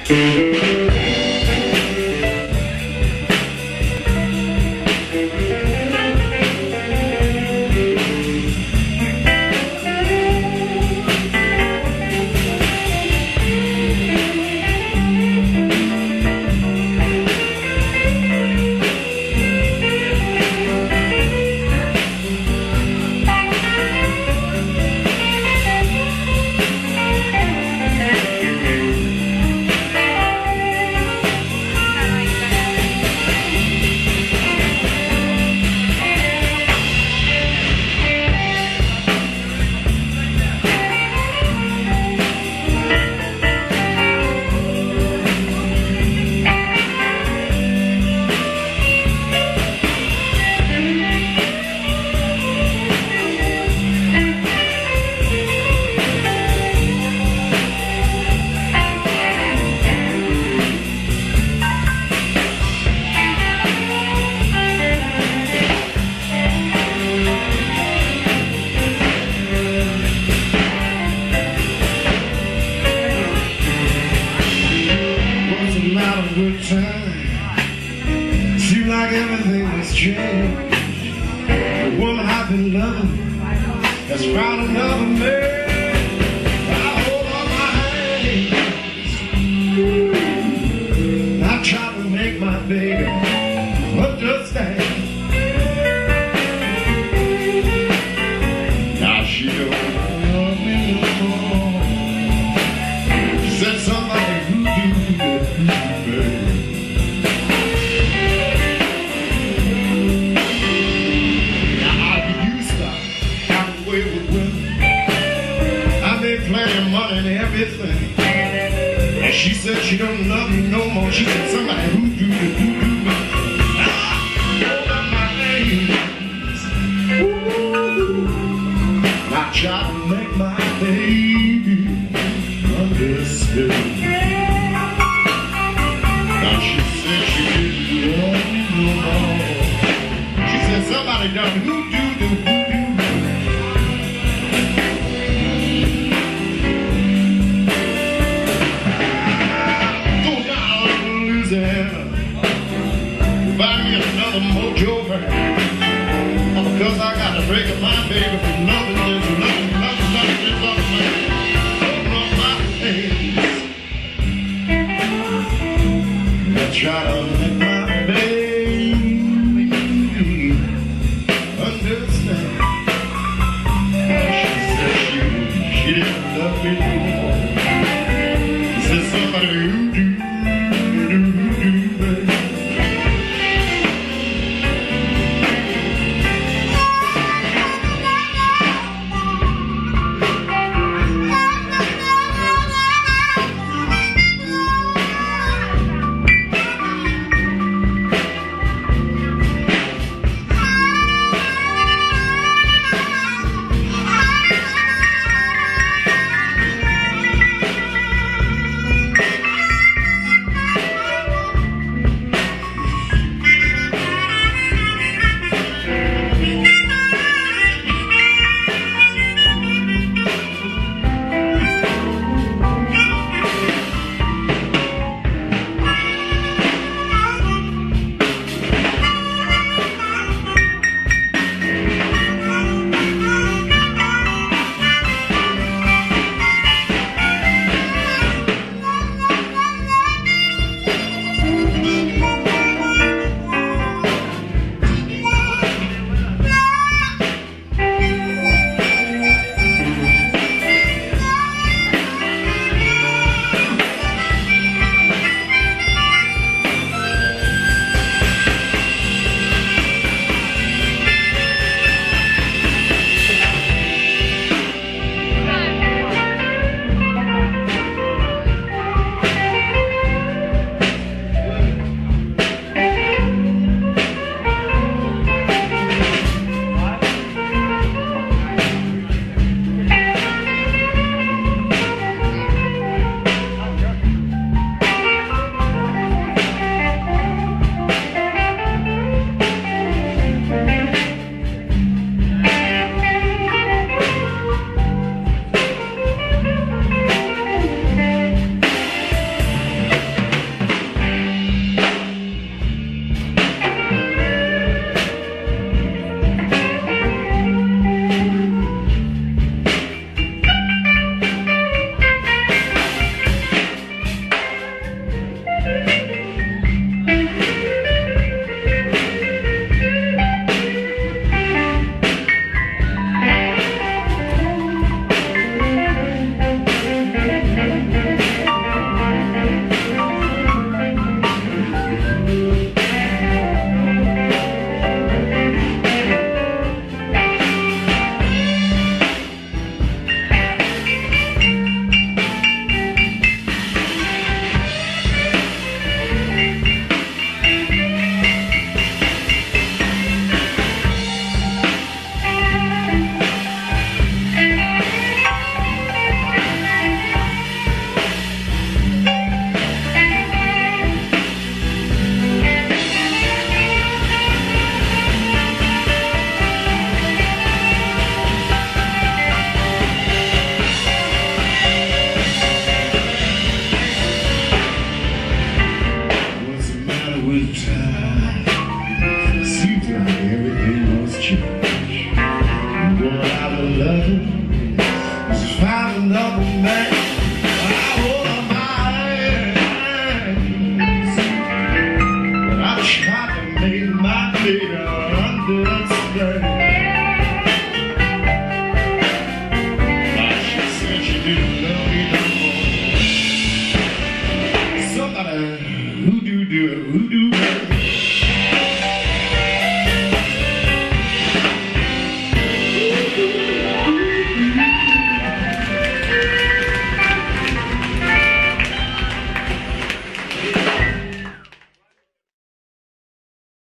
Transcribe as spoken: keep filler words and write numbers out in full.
Good time. Seemed like everything was changed. The woman I've been loving has found another man. I hold up my hands. I try to make my baby understand. Now she don't love me no more. She said somebody who do that. Plenty of money and everything, and she said she don't love me no more. She said somebody who do the who do me. Ah, hold up my hands. I try to make my baby understand. Now she said she didn't love me no more. She said somebody done who do the who do me. Buy me another mojo bag, because I got to break up my baby from loving this, loving, loving, loving this other man. Open up my hands. I try to